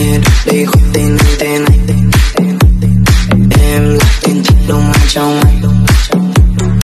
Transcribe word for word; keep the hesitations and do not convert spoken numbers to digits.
nghe được đây gọi tên anh tên anh. Em là tên thật đông ai trong anh.